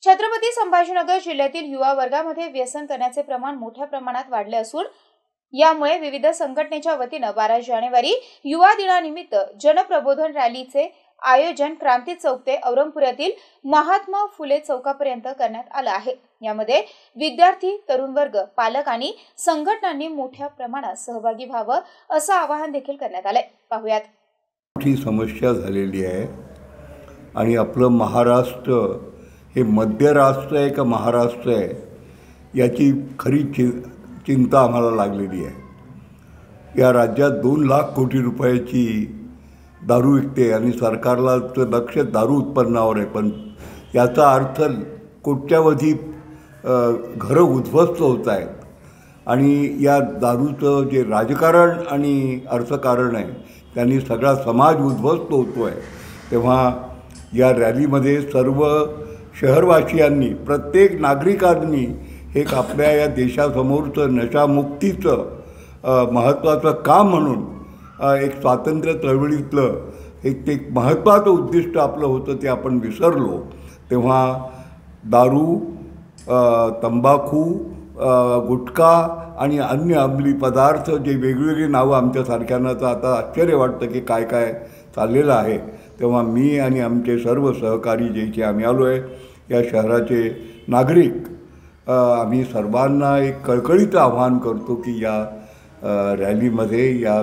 छत्रपती संभाजीनगर जिल्ह्यातील युवा वर्गामध्ये व्यसन करण्याचे प्रमाण मोठ्या प्रमाणात वाढले असून यामुळे विविध संघटनेच्या वतीने 12 जानेवारी युवा दिनानिमित्त जनप्रबोधन रॅलीचे आयोजन क्रांती चौक ते औरंगपुरातील महात्मा फुले चौकापर्यंत करण्यात आले आहे। यामध्ये विद्यार्थी, तरुण वर्ग, पालक आणि संघटनांनी मोठ्या प्रमाणात सहभागी व्हावं असं आवाहन देखील करण्यात आले। पाहूयात। मोठी समस्या झालेली आहे आणि आपलं महाराष्ट्र हे मध्य राष्ट्र आहे का महाराष्ट्र आहे याची खरी चिंता आम्हाला लागलेली आहे। या राज्यात 2 लाख कोटी रुपयाची दारू विकते आणि सरकारला लक्ष दारू उत्पन्नावर आहे, पण याचा अर्थ कोट्यावधी घरं उद्ध्वस्त होत आहेत आणि या दारूचं जे राजकारण आणि अर्थकारण आहे त्यांनी सगळा समाज उद्ध्वस्त होतो आहे। तेव्हा या रॅलीमध्ये सर्व शहरवासियांनी, प्रत्येक नागरिकांनी हे आपल्या या देशासमोरचं नशामुक्तीचं महत्त्वाचं काम म्हणून एक स्वातंत्र्य चळवळीतलं एक महत्त्वाचं उद्दिष्ट आपलं होतं ते आपण विसरलो। तेव्हा दारू, तंबाखू, गुटखा आणि अन्य अंमली पदार्थ जे वेगवेगळी नावं आमच्यासारख्यांना तर आता आश्चर्य वाटतं की काय काय चाललेलं आहे। तेव्हा मी आणि आमचे सर्व सहकारी जे इथे आम्ही आलो आहे या शहराचे नागरिक, आम्ही सर्वांना एक कळकळीचं आवाहन करतो की या रॅलीमध्ये, या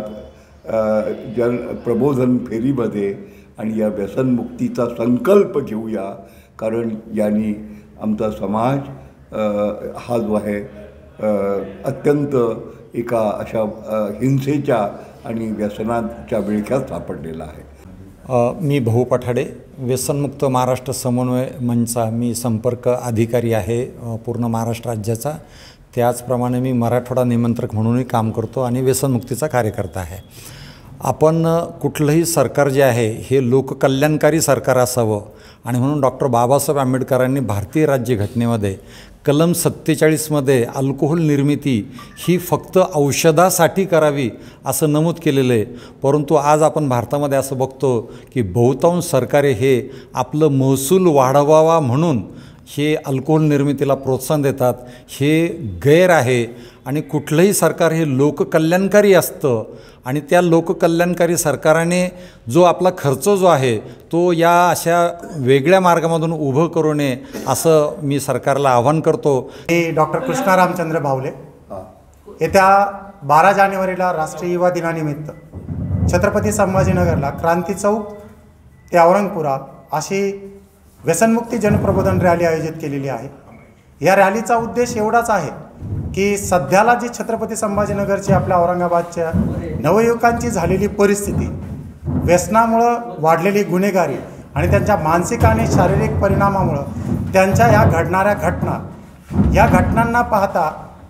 प्रबोधन फेरीमध्ये आणि या व्यसनमुक्तीचा संकल्प घेऊया, कारण यांनी आमचा समाज हा जो आहे अत्यंत एका अशा हिंसेच्या आणि व्यसनाच्या विळख्यात सापडलेला आहे। मी भाऊ पठाडे, व्यसनमुक्त महाराष्ट्र समन्वय मंचचा मी संपर्क अधिकारी आहे पूर्ण महाराष्ट्र राज्याचा। त्याचप्रमाणे मी मराठवाडा निमंत्रक म्हणूनही काम करतो आणि व्यसनमुक्तीचा कार्यकर्ता आहे। आपण कुठलंही सरकार जे आहे हे लोककल्याणकारी सरकार असावं आणि म्हणून डॉक्टर बाबासाहेब आंबेडकरांनी भारतीय राज्यघटनेमध्ये कलम 47 मध्ये अल्कोहोल निर्मिती ही फक्त औषधासाठी करावी असं नमूद केलेलं आहे। परंतु आज आपण भारतामध्ये असं बघतो की बहुतांश सरकारे हे आपलं महसूल वाढवावा म्हणून हे अल्कोहोल निर्मितीला प्रोत्साहन देतात। हे गैर आहे आणि कुठलंही सरकार हे लोककल्याणकारी असतं आणि त्या लोककल्याणकारी सरकारने जो आपला खर्च जो आहे तो या अशा वेगळ्या मार्गामधून उभं करू नये असं मी सरकारला आवाहन करतो। मी डॉक्टर कृष्णा रामचंद्र भावले, येत्या 12 जानेवारीला राष्ट्रीय युवा दिनानिमित्त छत्रपती संभाजीनगरला क्रांती चौक ते औरंगपुरा अशी व्यसनमुक्ती जनप्रबोधन रॅली आयोजित केलेली आहे। या रॅलीचा उद्देश एवढाच आहे की सध्याला जी छत्रपती संभाजीनगरची, आपल्या औरंगाबादच्या नवयुवकांची झालेली परिस्थिती, व्यसनामुळं वाढलेली गुन्हेगारी आणि त्यांच्या मानसिक आणि शारीरिक परिणामामुळं त्यांच्या या घडणाऱ्या घटना, या घटनांना पाहता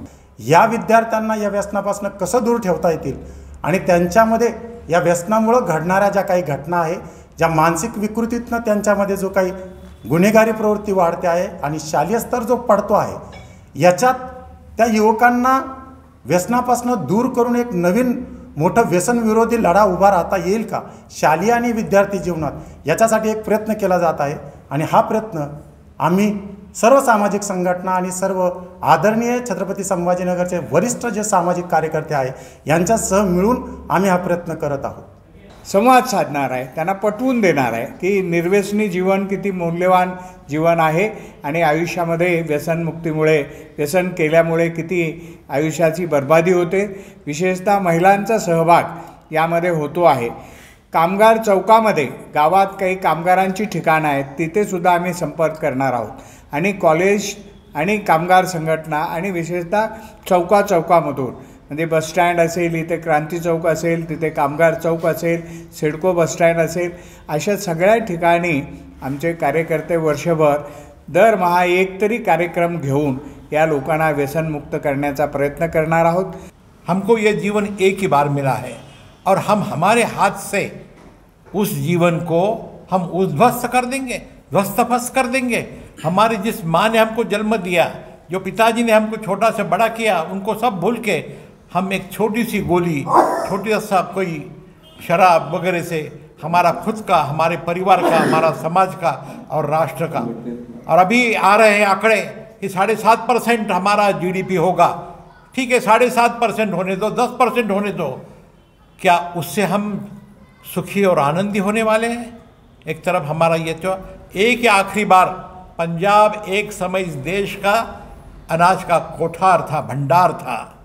या विद्यार्थ्यांना या व्यसनापासून कसं दूर ठेवता येतील आणि त्यांच्यामध्ये या व्यसनामुळं घडणाऱ्या ज्या काही घटना आहे, ज्या मानसिक विकृतीतनं त्यांच्यामध्ये जो काही गुन्हेगारी प्रवृत्ती वाढते आहे आणि शालेय स्तर जो पडतो आहे, याच्यात त्या युवकांना व्यसनापासून दूर करून एक नवीन मोठं व्यसनविरोधी लढा उभा राहता येईल का शालेय आणि विद्यार्थी जीवनात, याच्यासाठी एक प्रयत्न केला जात आहे। आणि हा प्रयत्न आम्ही सर्व सामाजिक संघटना आणि सर्व आदरणीय छत्रपती संभाजीनगरचे वरिष्ठ जे सामाजिक कार्यकर्ते आहे यांच्यासह मिळून आम्ही हा प्रयत्न करत आहोत। संवाद साधणार आहे, त्यांना पटवून देणार आहे की निर्व्यसनी जीवन किती मौल्यवान जीवन आहे आणि आयुष्यामध्ये व्यसनमुक्तीमुळे, व्यसन केल्यामुळे किती आयुष्याची बर्बादी होते। विशेषतः महिलांचा सहभाग यामध्ये होतो आहे। कामगार चौकामध्ये गावात काही कामगारांची ठिकाणं आहेत, तिथेसुद्धा आम्ही संपर्क करणार आहोत आणि कॉलेज आणि कामगार संघटना आणि विशेषतः चौकामधून, म्हणजे बसस्टँड असेल, इथे क्रांती चौक असेल, तिथे कामगार चौक असेल, सिडको बसस्टँड असेल, अशा सगळ्या ठिकाणी आमचे कार्यकर्ते वर्षभर दरमहा एक तरी कार्यक्रम घेऊन या लोकांना व्यसनमुक्त करण्याचा प्रयत्न करणार आहोत। हमको ये जीवन एक ही बार मिला है और हम हमारे हाथ से उस जीवन को हम उद्ध्वस्त कर देंगे, ध्वस्त कर देंगे। हमारी जिस माँ ने हमको जन्म दिया, जो पिताजी ने हमको छोटा से बड़ा किया, उनको सब भूल के हम एक छोटी सी गोली, छोटा सा कोई शराब वगैरह से हमारा खुद का, हमारे परिवार का, हमारा समाज का और राष्ट्र का। और अभी आ रहे हैं आंकड़े कि 7.5% हमारा जीडीपी होगा। ठीक है, 7.5% होने दो, 10% होने दो, क्या उससे हम सुखी और आनंदी होने वाले हैं? एक तरफ हमारा ये तो एक या आखिरी बार पंजाब एक समय इस देश का अनाज का कोठार था, भंडार था।